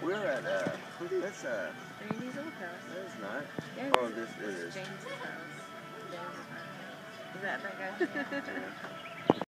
We're at, that's, Randy's old house. no, it's not. Yeah, Oh, this is. James's house. James's house. Is that guy? Yeah.